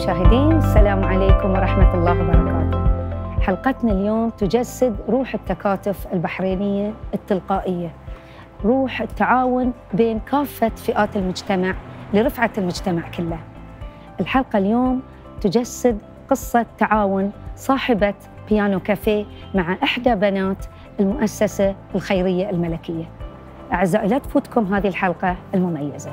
المشاهدين، السلام عليكم ورحمة الله وبركاته. حلقتنا اليوم تجسد روح التكاتف البحرينية التلقائية، روح التعاون بين كافة فئات المجتمع لرفعة المجتمع كله. الحلقة اليوم تجسد قصة تعاون صاحبة بيانو كافيه مع إحدى بنات المؤسسة الخيرية الملكية. أعزائي، لا تفوتكم هذه الحلقة المميزة.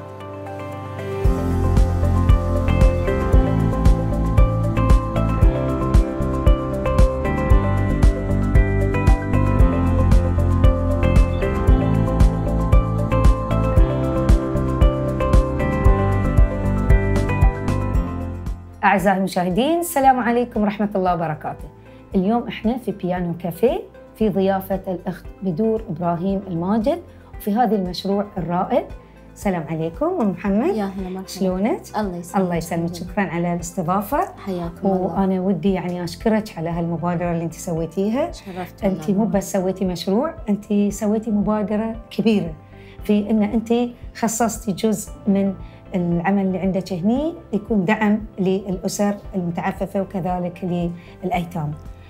أعزائي المشاهدين، السلام عليكم ورحمة الله وبركاته. اليوم إحنا في بيانو كافيه في ضيافة الأخت بدور إبراهيم الماجد وفي هذا المشروع الرائد. السلام عليكم أم محمد. يا هلا مرحبا. شلونك؟ الله يسلمك. شكراً على الاستضافة. حياكم الله. وأنا ودي أشكرك على هالمبادرة اللي أنت سويتيها. شرفت. أنت مو بس سويتي مشروع، أنت سويتي مبادرة كبيرة في أن أنت خصصتي جزء من العمل اللي عندك هني يكون دعم للأسر المتعففة وكذلك للأيتام.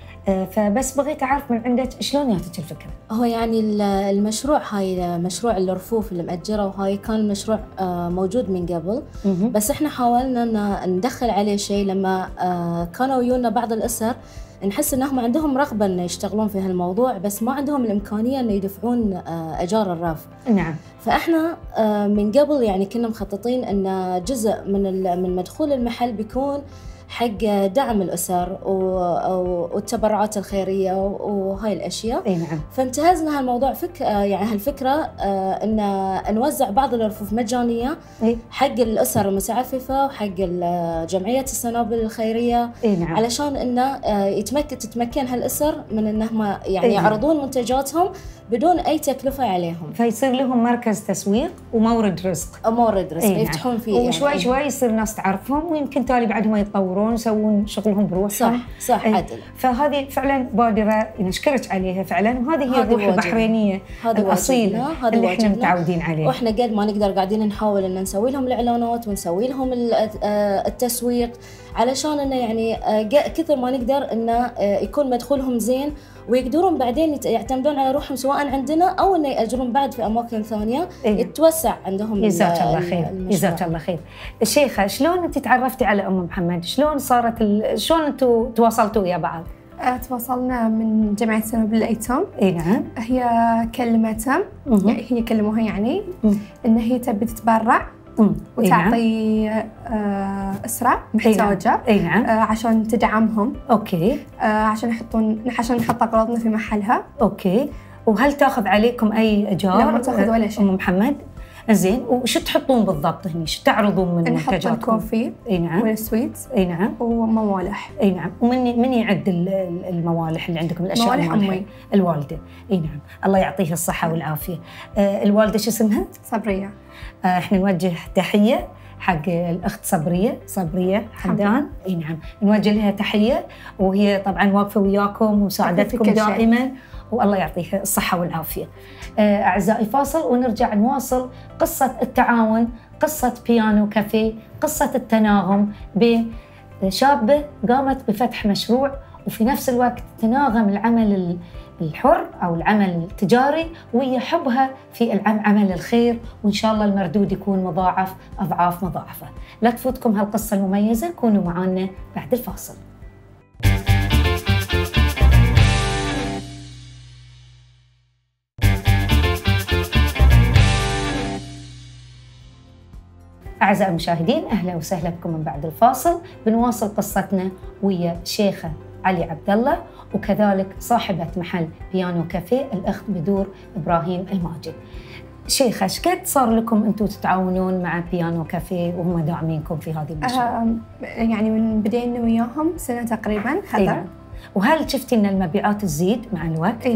فبس بغيت أعرف من عندك شلون جاتك الفكرة؟ هو يعني المشروع هاي مشروع الرفوف اللي مأجرة، وهاي كان مشروع موجود من قبل. بس احنا حاولنا ان ندخل عليه شيء لما كانوا ويونا بعض الأسر نحس انهم عندهم رغبة ان يشتغلون في هالموضوع، بس ما عندهم الإمكانية ان يدفعون أجار الرف. نعم. فاحنا من قبل يعني كنا مخططين ان جزء من مدخول المحل بيكون حق دعم الأسر والتبرعات الخيرية وهاي الأشياء. نعم. فانتهزنا هالموضوع يعني هالفكرة أن نوزع بعض الرفوف مجانية حق الأسر المتعففة وحق جمعية السنابل الخيرية. نعم. علشان أنه تتمكن هالأسر من أنهم يعني يعرضون منتجاتهم بدون أي تكلفة عليهم، فيصير لهم مركز تسويق ومورد رزق. مورد رزق يفتحون فيه، وشوي يعني شوي يصير الناس تعرفهم، ويمكن تالي بعدهم يتطورون يسوون شغلهم بروحهم. صح عدل. فهذه فعلا بادرة نشكرك عليها فعلا، وهذه هي الروح البحرينية الأصيلة اللي احنا متعودين عليها. واحنا قد ما نقدر قاعدين نحاول ان نسوي لهم الاعلانات ونسوي لهم التسويق، علشان انه يعني كثر ما نقدر انه يكون مدخولهم زين، ويقدرون بعدين يعتمدون على روحهم سواء عندنا او انه ياجرون بعد في اماكن ثانيه. يتوسع عندهم. جزاك الله خير. جزاك الله خير. الشيخه، شلون انت تعرفتي على ام محمد؟ شلون شلون انتم تواصلتوا ويا بعض؟ تواصلنا من جمعية سنابل الأيتام. نعم. هي كلمتها، هي كلموها يعني إن هي تبي تتبرع وتعطي أسرة محتاجة. نعم. عشان تدعمهم. أوكي. عشان نحط أغراضنا في محلها. أوكي. وهل تاخذ عليكم أي إيجار؟ لا، ما تاخذ ولا شيء. أم محمد، زين. وشو تحطون بالضبط هني؟ شو تعرضون من منتجاتكم؟ نحط الكوفي. نعم. والسويت. نعم. وموالح. نعم. ومن يعد الموالح اللي عندكم؟ الاشياء موالح أمي. الوالده. نعم. الله يعطيها الصحه والعافيه. الوالده شو اسمها؟ صبريه. احنا نوجه تحيه حق الاخت صبريه حمدان. نعم، نوجه لها تحيه، وهي طبعا واقفه وياكم ومساعدتكم دائما، والله يعطيها الصحة والعافية. أعزائي، فاصل ونرجع نواصل قصة التعاون، قصة بيانو كافيه، قصة التناغم بين شابة قامت بفتح مشروع وفي نفس الوقت تناغم العمل الحر أو العمل التجاري وهي حبها في عمل الخير، وإن شاء الله المردود يكون مضاعف أضعاف مضاعفة. لا تفوتكم هالقصة المميزة، كونوا معنا بعد الفاصل. أعزائي المشاهدين، أهلا وسهلا بكم من بعد الفاصل. بنواصل قصتنا ويا شيخة علي عبد الله، وكذلك صاحبة محل بيانو كافيه الأخت بدور إبراهيم الماجد. شيخة، ايش قد صار لكم أنتم تتعاونون مع بيانو كافيه وهم داعمينكم في هذه المشروع؟ يعني من بدينا وياهم سنة تقريبا. وهل شفتي أن المبيعات تزيد مع الوقت؟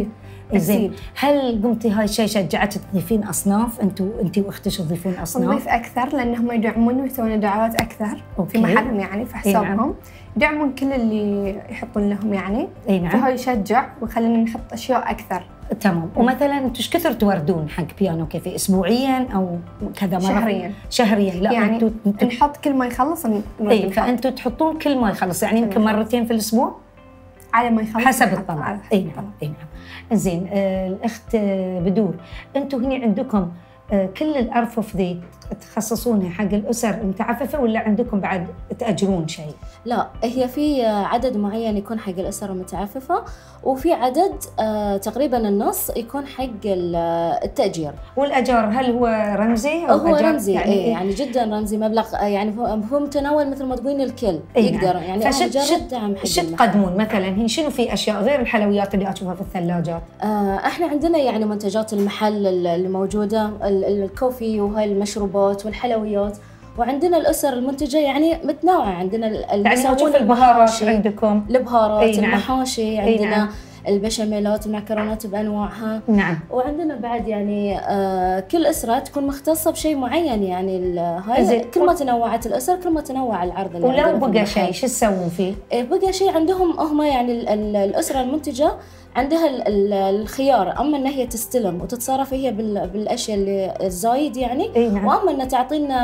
زين، هل قمتي هاي الشيء شجعتك تضيفين اصناف؟ انت واختك تضيفون اصناف؟ نضيف اكثر لانهم يدعمون ويسوون دعوات اكثر في محلهم يعني في حسابهم. يدعمون كل اللي يحطون لهم يعني. فهو يشجع ويخلينا نحط اشياء اكثر. تمام. ومثلا انتم ايش كثر توردون حق بيانو كافيه؟ اسبوعيا او كذا مره؟ شهريا. لا يعني نحط كل ما يخلص اي، فانتم تحطون كل ما يخلص، يعني يمكن مرتين في الاسبوع على ما يخلص حسب الطلب. اي نعم، اي نعم. زين، الاخت بدور، انتم هنا عندكم كل الارفف ذي تخصصونها حق الاسر المتعففه ولا عندكم بعد تاجرون شيء؟ لا، هي في عدد معين يكون حق الاسر المتعففه، وفي عدد تقريبا النص يكون حق التاجير. والاجار هل هو رمزي او هو رمزي؟ يعني جدا رمزي، مبلغ يعني هو متناول مثل ما تقولين الكل يقدر يعني مجرد دعم حق شو تقدمون مثلا؟ هي شنو في اشياء غير الحلويات اللي اشوفها في الثلاجات؟ احنا عندنا يعني منتجات المحل الموجوده، الكوفي وهاي المشروبات والحلويات، وعندنا الاسر المنتجه يعني متنوعه. عندنا يعني اشوف البهارات عندكم، البهارات، المحاشي عندنا، البشاميلات، المعكرونات بانواعها. نعم. وعندنا بعد يعني كل اسره تكون مختصه بشيء معين يعني. هاي كل ما تنوعت الاسر كل ما تنوع العرض اللي ولو بقى شيء شو تسوون فيه؟ بقى شيء عندهم هم يعني الاسره المنتجه عندها الخيار، اما ان هي تستلم وتتصرف هي بالاشياء اللي الزايد يعني. نعم. واما ان تعطينا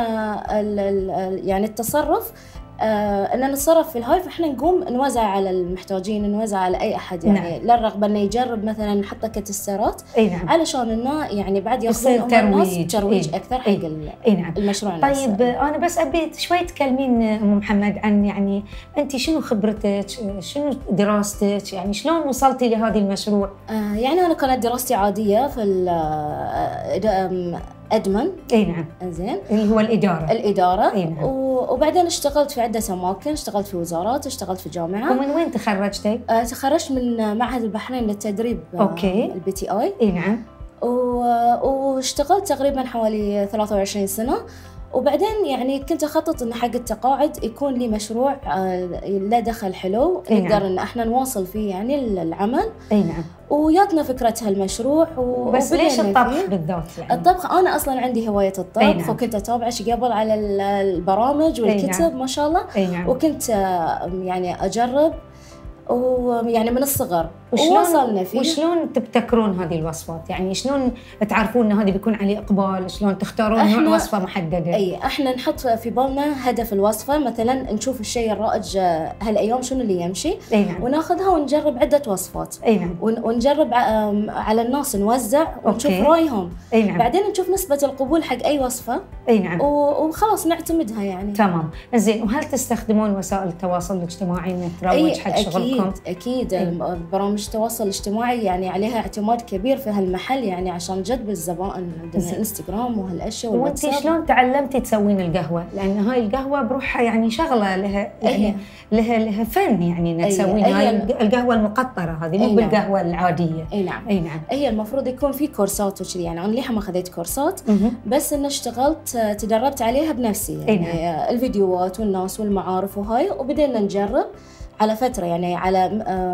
يعني التصرف ان نتصرف في الهاي، فاحنا نقوم نوزع على المحتاجين، نوزع على اي احد يعني. نعم. للرغبه انه يجرب مثلا نحط كتسترات. نعم. علشان انه يعني بعد ياخذون الناس ترويج اكثر حق نعم. المشروع. طيب انا بس ابي شوي تكلمين ام محمد عن يعني انت شنو خبرتك، شنو دراستك، يعني شلون وصلتي لهذا المشروع؟ يعني انا كانت دراستي عاديه في أدمن. نعم. زين، اللي هو الإدارة. نعم. وبعدين اشتغلت في عدة أماكن، اشتغلت في وزارات، اشتغلت في جامعة. ومن وين تخرجتي؟ تخرجت من معهد البحرين للتدريب. الBTI. نعم. واشتغلت تقريبا حوالي 23 سنة. وبعدين يعني كنت أخطط إن حق التقاعد يكون لي مشروع له دخل حلو نقدر إن احنا نواصل فيه يعني العمل. نعم. وياتنا فكرة هالمشروع. بس ليش الطبخ بالذات يعني؟ الطبخ أنا أصلاً عندي هواية الطبخ. نعم. وكنت أتابعش قبل على البرامج والكتب. نعم. ما شاء الله. نعم. وكنت يعني أجرب ويعني من الصغر ووصلنا فيه. وشلون تبتكرون هذه الوصفات؟ يعني شلون تعرفون ان هذه بيكون عليه اقبال؟ شلون تختارون نوع وصفه محدده؟ احنا نحط في بالنا هدف الوصفه، مثلا نشوف الشيء الرائج هالايام شنو اللي يمشي. نعم. وناخذها ونجرب عده وصفات. نعم. ونجرب على الناس، نوزع ونشوف رايهم. نعم. بعدين نشوف نسبه القبول حق اي وصفه. نعم. وخلاص نعتمدها يعني. تمام. زين، وهل تستخدمون وسائل التواصل الاجتماعي ان تروج حق شغلكم؟ اكيد برامج التواصل الاجتماعي يعني عليها اعتماد كبير في هالمحل يعني عشان جذب الزبائن. عندنا الانستغرام وهالاشياء والواتساب. وانتي شلون تعلمتي تسوين القهوه؟ لأن هاي القهوه بروحها يعني شغله لها يعني لها فن يعني انها تسوين هاي القهوه المقطره هذه، مو بالقهوه العاديه. نعم. نعم. هي المفروض يكون في كورسات وكذي يعني. انا ليها ما اخذت كورسات. بس اني اشتغلت تدربت عليها بنفسي يعني. الفيديوهات والناس والمعارف وهاي، وبدينا نجرب على فترة يعني على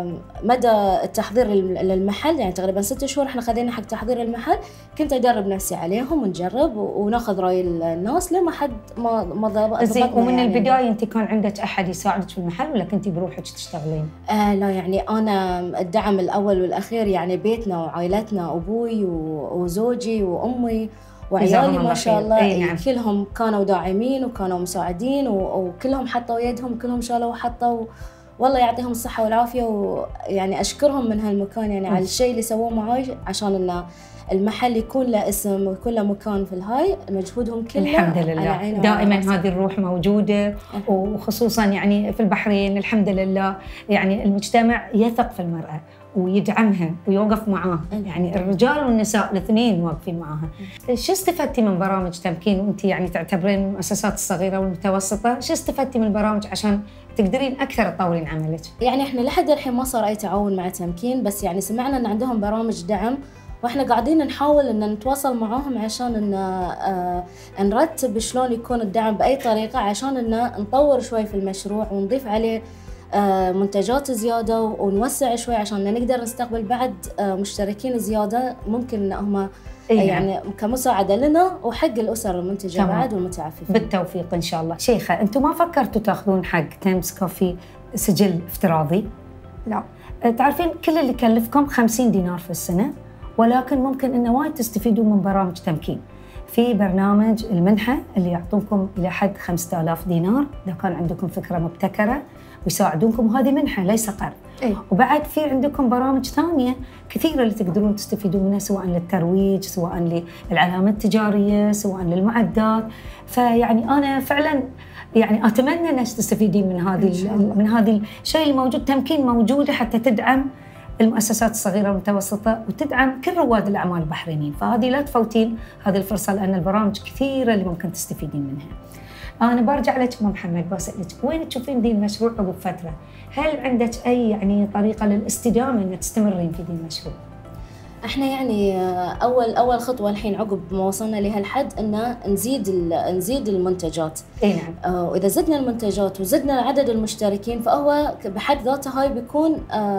مدى التحضير للمحل يعني تقريبا 6 شهور احنا خذينا حق تحضير المحل. كنت ادرب نفسي عليهم ونجرب وناخذ راي الناس لما حد ما ضبطنا. زين، ومن يعني البداية انت كان عندك احد يساعدك في المحل ولا كنتي بروحك تشتغلين؟ لا يعني انا الدعم الاول والاخير يعني بيتنا وعائلتنا، ابوي وزوجي وامي وعيالي ما شاء الله. نعم. كلهم كانوا داعمين وكانوا مساعدين وكلهم حطوا يدهم، كلهم شالوا وحطوا. والله يعطيهم الصحة والعافية، ويعني أشكرهم من هالمكان يعني على الشيء اللي سووه معاي عشان إن المحل يكون له اسم ويكون له مكان في الهاي. مجهودهم كله الحمد لله. دائما هذه الروح موجودة. وخصوصا يعني في البحرين الحمد لله يعني المجتمع يثق في المرأة ويدعمها ويوقف معاها. يعني الرجال والنساء الاثنين واقفين معاها. شو استفدتي من برامج تمكين وانت يعني تعتبرين المؤسسات الصغيرة والمتوسطة؟ شو استفدتي من البرامج عشان تقدرين اكثر تطورين عملك؟ يعني احنا لحد الحين ما صار اي تعاون مع تمكين، بس يعني سمعنا ان عندهم برامج دعم، واحنا قاعدين نحاول ان نتواصل معاهم عشان ان نرتب شلون يكون الدعم باي طريقه عشان ان نطور شوي في المشروع ونضيف عليه منتجات زيادة ونوسع شوي عشان نقدر نستقبل بعد مشتركين زيادة، ممكن هم يعني كمساعدة لنا وحق الأسر المنتجة بعد والمتعففين. بالتوفيق إن شاء الله. شيخة، أنتم ما فكرتوا تاخذون حق تيمز كوفي سجل افتراضي؟ لا. تعرفين كل اللي يكلفكم 50 دينار في السنة، ولكن ممكن إنه وايد تستفيدون من برامج تمكين. في برنامج المنحة اللي يعطونكم إلى حد 5000 دينار إذا كان عندكم فكرة مبتكرة ويساعدونكم، وهذه منحة ليس قرض. وبعد في عندكم برامج ثانية كثيرة اللي تقدرون تستفيدون منها، سواء للترويج، سواء للعلامات التجارية، سواء للمعدات. فيعني أنا فعلاً يعني أتمنى أنك تستفيدين من هذه الشيء الموجود. تمكين موجودة حتى تدعم المؤسسات الصغيرة والمتوسطة وتدعم كل رواد الأعمال البحرينيين، فهذه لا تفوتين هذه الفرصة لأن البرامج كثيرة اللي ممكن تستفيدين منها. أنا برجع لك أم محمد بسألك، وين تشوفين دي المشروع عقب فترة؟ هل عندك أي يعني طريقة للاستدامة إن تستمرين في دي المشروع؟ احنا يعني اول خطوه الحين عقب ما وصلنا لهالحد ان نزيد المنتجات. اي نعم. واذا زدنا المنتجات وزدنا عدد المشتركين فهو بحد ذاته هاي بيكون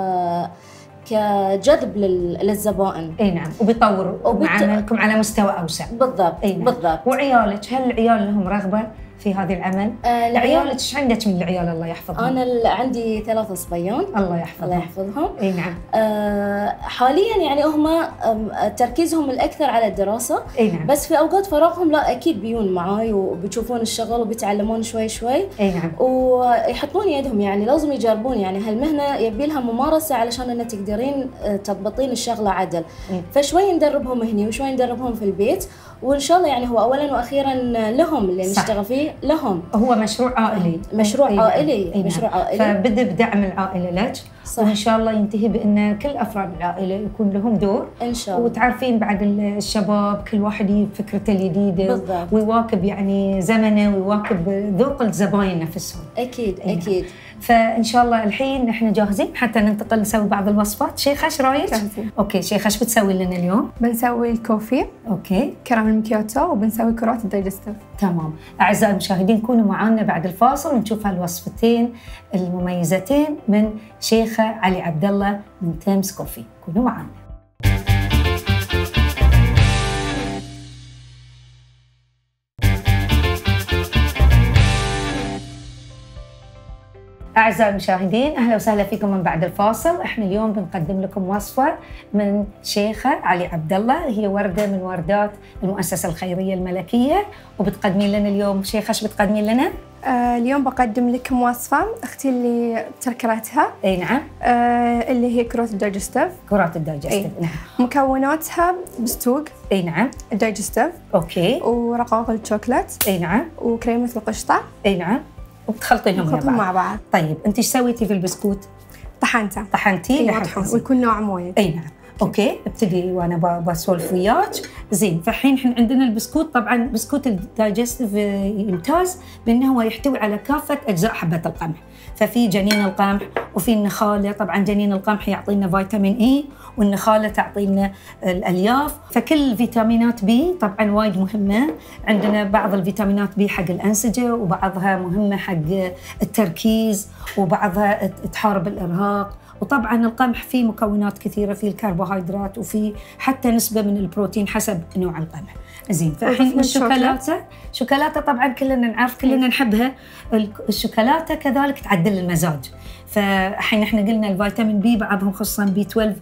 كجذب للزبائن. اي نعم، وبيطور عملكم على مستوى اوسع. بالضبط. نعم. بالضبط. وعيالك، هل العيال لهم رغبه في هذا العمل؟ عيالك ايش عندك من العيال الله يحفظهم؟ انا عندي 3 صبيان الله يحفظهم. الله يحفظهم. اي نعم. حاليا يعني هم تركيزهم الاكثر على الدراسه. اي نعم. بس في اوقات فراغهم لا اكيد بيجون معاي وبيشوفون الشغل وبيتعلمون شوي شوي. اي نعم. ويحطون يدهم، يعني لازم يجربون، يعني هالمهنه يبي لها ممارسه علشان ان تقدرين تضبطين الشغله عدل. فشوي ندربهم هني وشوي ندربهم في البيت، وان شاء الله يعني هو اولا واخيرا لهم اللي نشتغل فيه لهم. هو مشروع عائلي. مشروع عائلي. مشروع عائلي. فبدأ بدعم العائله لك. صح. وان شاء الله ينتهي بان كل افراد العائله يكون لهم دور ان شاء الله. وتعرفين بعد الشباب كل واحد يجيب فكرته الجديده. بالضبط. ويواكب يعني زمنه ويواكب ذوق الزباين نفسهم. اكيد. اكيد. فان شاء الله الحين احنا جاهزين حتى ننتقل نسوي بعض الوصفات. شيخة ايش رايك؟ جاهزين. اوكي شيخة، ايش بتسوي لنا اليوم؟ بنسوي الكوفي. اوكي. كراميل مكياتو، وبنسوي كرات الدايجستيف. تمام. اعزائي المشاهدين كونوا معنا بعد الفاصل ونشوف هالوصفتين المميزتين من شيخة علي عبد الله من تيمز كوفي. كونوا معنا. أعزائي المشاهدين أهلا وسهلا فيكم من بعد الفاصل. إحنا اليوم بنقدم لكم وصفة من شيخة علي عبد الله، هي وردة من وردات المؤسسة الخيرية الملكية. وبتقدمين لنا اليوم شيخة، إيش بتقدمين لنا؟ اليوم بقدم لكم وصفة أختي اللي ابتكرتها. أي نعم. اللي هي كرات الدايجستيف. كرات الدايجستيف. نعم. مكوناتها بستوق. أي نعم. الدايجستيف. أوكي. ورقائق الشوكولات. أي نعم. وكريمة القشطة. أي نعم. وبتخلطينهم مع بعض. طيب انت ايش سويتي في البسكوت؟ طحنتيه لحد ويكون نوع مويه. اي نعم. اوكي ابتدي وانا بسولف وياك. زين، فالحين احنا عندنا البسكوت. طبعا بسكوت الدايجستيف يمتاز بانه هو يحتوي على كافه اجزاء حبه القمح. ففي جنين القمح وفي النخاله. طبعا جنين القمح يعطينا فيتامين اي، والنخاله تعطينا الالياف. فكل فيتامينات بي طبعا وايد مهمه. عندنا بعض الفيتامينات بي حق الانسجه، وبعضها مهمه حق التركيز، وبعضها تحارب الارهاق. وطبعا القمح فيه مكونات كثيره، فيه الكربوهيدرات وفيه حتى نسبه من البروتين حسب نوع القمح. زين، فالحين الشوكولاته طبعا كلنا نعرف، كلنا نحبها. الشوكولاته كذلك تعدل المزاج. فالحين احنا قلنا الفيتامين بي بعضهم خصوصا بي 12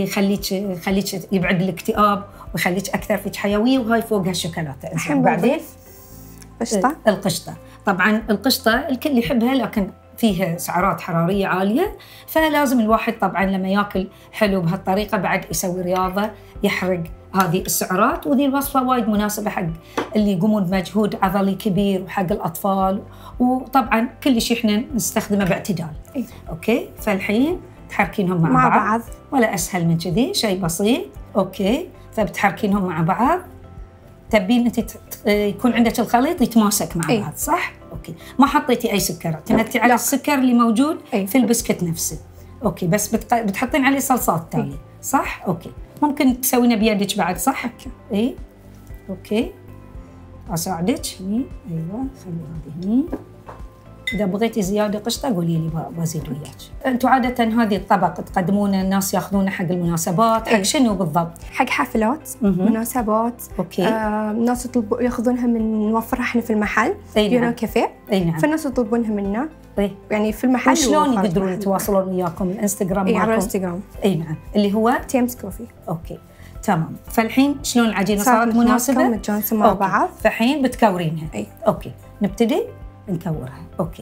يخليك يبعد الاكتئاب ويخليك اكثر فيك حيويه، وهاي فوقها الشوكولاته. الحين بعدين القشطه. طبعا القشطه الكل يحبها لكن فيها سعرات حراريه عاليه، فلازم الواحد طبعا لما ياكل حلو بهالطريقه بعد يسوي رياضه يحرق هذه السعرات. وذي الوصفه وايد مناسبه حق اللي يقومون بمجهود عضلي كبير وحق الاطفال. وطبعا كل شيء احنا نستخدمه باعتدال. اوكي، فالحين تحركينهم مع بعض. ولا اسهل من كذي، شيء بسيط. اوكي، فبتحركينهم مع بعض. تبين انت يكون عندك الخليط يتماسك مع بعض، صح؟ اوكي، ما حطيتي اي سكر، اعتمدتي على السكر اللي موجود في البسكت نفسه. اوكي، بس بتحطين عليه صلصات تالي، صح؟ اوكي، ممكن تسوينه بيدك بعد، صح؟ اي اوكي، اساعدك هني. ايوه، خلي هذه هني. اذا بغيتي زياده قشطه قولي لي بزيد وياك. انتم عاده هذه الطبق تقدمونه الناس ياخذونه حق المناسبات، حق شنو بالضبط؟ حق حفلات، مناسبات. اوكي. ناس يطلبوا ياخذونها من نوفرها احنا في المحل، يونو كافيه. نعم. فالناس يطلبونها منا. يعني في المحل. شلون يقدرون يتواصلون وياكم؟ الانستغرام مالكم؟ على الانستغرام. نعم، اللي هو تيمز كوفي. اوكي تمام. فالحين شلون العجينه صارت مناسبه؟ متجانسه مع بعض. فالحين بتكورينها. اي. اوكي نبتدي نكورها. اوكي.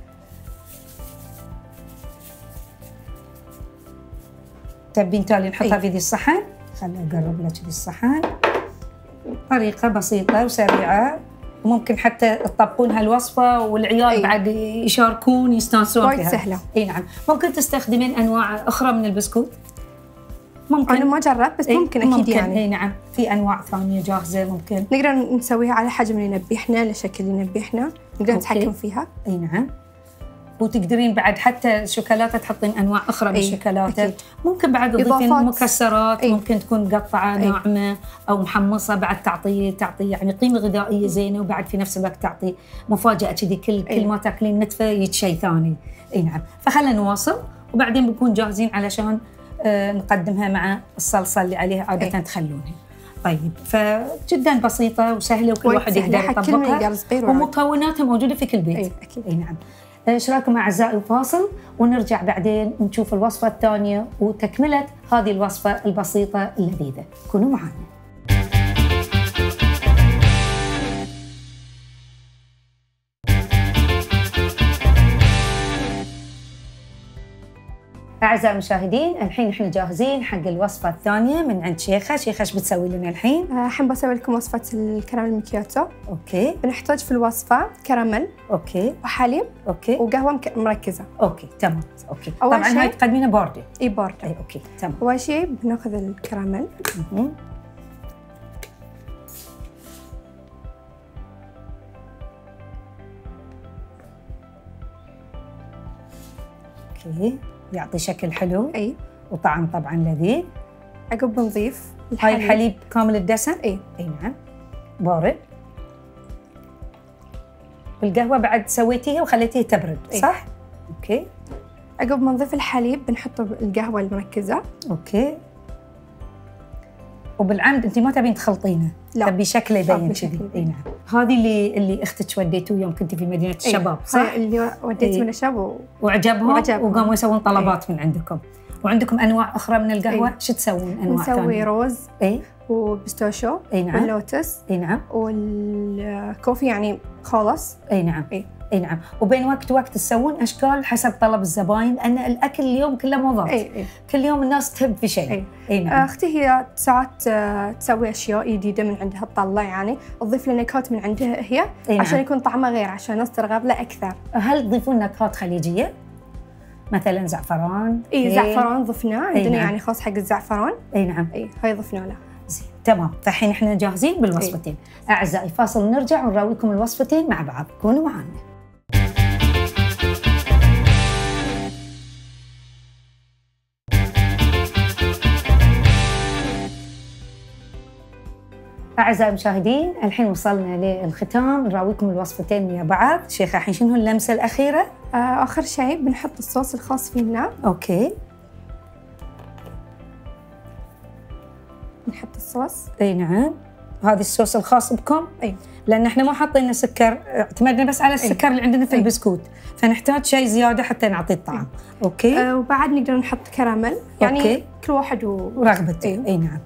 تبين تالي نحطها في ذي الصحن؟ خليني اقرب لك ذي الصحن. طريقه بسيطه وسريعه، وممكن حتى تطبقون هالوصفه والعيال بعد يشاركون يستانسون فيها. وايد سهله. اي نعم. ممكن تستخدمين انواع اخرى من البسكوت؟ ممكن. انا ما جربت بس ممكن اكيد ممكن. يعني. اي نعم، في انواع ثانيه جاهزه ممكن نقدر نسويها على حجم اللي نبيه احنا، لشكل اللي نبيه احنا، نقدر نتحكم فيها. اي نعم. وتقدرين بعد حتى الشوكولاته تحطين انواع اخرى من الشوكولاته. ممكن بعد تضيفين مكسرات. ممكن تكون مقطعه ناعمه او محمصه، بعد تعطي يعني قيمه غذائيه زينه، وبعد في نفس الوقت تعطي مفاجاه كذي كل ما تاكلين نتفه يتشي ثاني. اي نعم. فخلينا نواصل وبعدين بنكون جاهزين علشان نقدمها مع الصلصه اللي عليها عاده تخلونها. طيب فجدا بسيطه وسهله وكل واحد يقدر يطبقها، ومكوناتها موجوده في كل بيت. اكيد. اي نعم. ايش رايكم اعزائي فاصل ونرجع بعدين نشوف الوصفه الثانيه وتكمله هذه الوصفه البسيطه اللذيذه. كونوا معنا. أعزائي المشاهدين، الحين إحنا جاهزين حق الوصفة الثانية من عند شيخة. شيخة إيش بتسوي لنا الحين؟ الحين بسوي لكم وصفة الكراميل مكياتو. أوكي. بنحتاج في الوصفة كراميل. أوكي. وحليب. أوكي. وقهوة مركزة. أوكي تمام. أوكي. طبعاً هاي تقدمينها باردة. إي باردة. أي أوكي تمام. أول شيء بناخذ الكراميل. أوكي. يعطي شكل حلو. اي. وطعم طبعا لذيذ. عقب بنضيف هاي الحليب كامل الدسم؟ اي نعم. بارد. والقهوة بعد سويتيها وخليتيها تبرد، صح؟ اوكي. عقب ما نضيف الحليب بنحط القهوة المركزة. اوكي. وبالعمد انت ما تبين تخلطينه؟ لا. تبي شكله يبين كذي. اي نعم. هذه اللي اختك وديتوه يوم كنتي في مدينة الشباب، صح؟ اللي وديته من الشباب وعجبهم وقاموا يسوون طلبات من عندكم. وعندكم انواع اخرى من القهوه؟ شو تسوون انواع ثانيه؟ نسوي روز وبستاشو نعم. واللوتس نعم. والكوفي يعني خالص. نعم. اي نعم. وبين وقت تسوون اشكال حسب طلب الزباين، لان الاكل اليوم كله موضات. كل يوم الناس تحب في شيء. نعم. اختي هي ساعات تسوي اشياء جديده من عندها تطلع، يعني تضيف لنا نكهات من عندها هي. نعم. عشان يكون طعمه غير، عشان الناس ترغب له اكثر. هل تضيفون نكهات خليجيه؟ مثلا زعفران؟ زعفران ضفناه عندنا. نعم. يعني خاص حق الزعفران. نعم. هاي ضفنا له. زين تمام. فالحين احنا جاهزين بالوصفتين. اعزائي فاصل ونرجع ونراويكم الوصفتين مع بعض. كونوا معنا. أعزائي المشاهدين، الحين وصلنا للختام، نراويكم الوصفتين ويا بعض. شيخة الحين شنو اللمسة الأخيرة؟ آخر شيء بنحط الصوص الخاص فينا. أوكي. نحط الصوص. نعم. هذا الصوص الخاص بكم؟ لأن احنا ما حاطين سكر، اعتمدنا بس على السكر اللي عندنا في البسكوت، فنحتاج شيء زيادة حتى نعطيه الطعم. أوكي. وبعد نقدر نحط كراميل، يعني كل واحد ورغبته. نعم.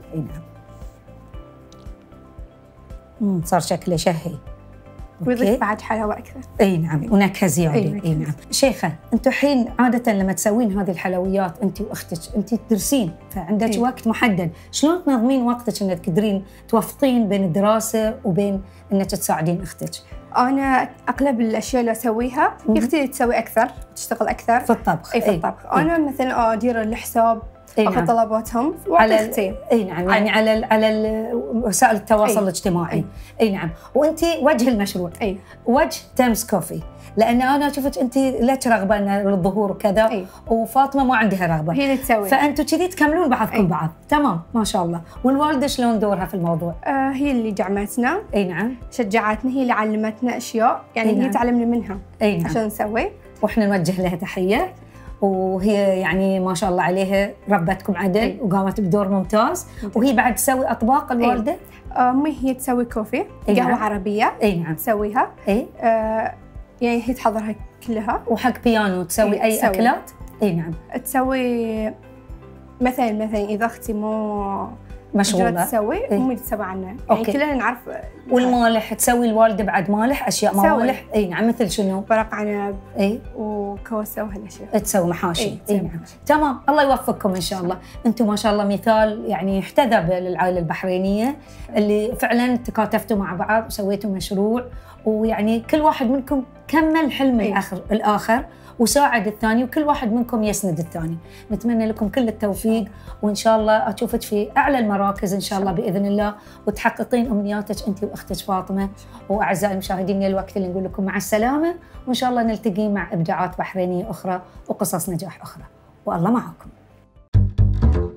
صار شكله شهي. ويضيف بعد حلاوة أكثر. نعم. ونكهة زيادة. نعم. شيخة، أنتوا الحين عادة لما تسوين هذه الحلويات أنت وأختك، أنت تدرسين فعندك وقت محدد، شلون تنظمين وقتك إنك تقدرين توفقين بين الدراسة وبين إنك تساعدين أختك؟ أنا أغلب الأشياء اللي أسويها أختي تسوي أكثر، تشتغل أكثر في الطبخ. في الطبخ. أنا مثلا أدير الحساب، اخذ طلباتهم واعطي اختي. اي نعم، يعني على وسائل التواصل الاجتماعي. اي نعم. وانت وجه المشروع، وجه تيمز كوفي، لان انا شفت انت لك رغبه للظهور وكذا، وفاطمه ما عندها رغبه، هي اللي تسوي، فانتم كذي تكملون بعضكم بعض. تمام، ما شاء الله. والوالده شلون دورها في الموضوع؟ هي اللي دعمتنا. اي نعم. شجعتنا، هي اللي علمتنا اشياء، يعني هي تعلمنا منها نعم. عشان نسوي. واحنا نوجه لها تحيه، وهي يعني ما شاء الله عليها ربتكم عدل وقامت بدور ممتاز. وهي بعد تسوي اطباق الوالده؟ امي هي تسوي كوفي، قهوه عربيه. نعم. تسويها. يعني هي تحضرها كلها. وحق بيانو تسوي اي اكلات؟ نعم. تسوي مثلا اذا اختي مو مشغوله تسوي، امي تسوي عنا، يعني كلنا نعرف. والمالح تسوي الوالده بعد مالح، اشياء مالح؟ نعم. مثل شنو؟ ورق عنب وكوسه وهالاشياء. تسوي محاشي. نعم. تمام، الله يوفقكم ان شاء الله. انتم ما شاء الله مثال يعني يحتذى للعائله البحرينيه، اللي فعلا تكاتفتوا مع بعض وسويتوا مشروع، ويعني كل واحد منكم كمل حلم الاخر وساعد الثاني، وكل واحد منكم يسند الثاني. نتمنى لكم كل التوفيق، وإن شاء الله أشوفك في أعلى المراكز إن شاء الله بإذن الله، وتحققين أمنياتك أنت وأختك فاطمة. وأعزائي المشاهدين، الوقت اللي نقول لكم مع السلامة، وإن شاء الله نلتقي مع إبداعات بحرينية أخرى وقصص نجاح أخرى، والله معكم.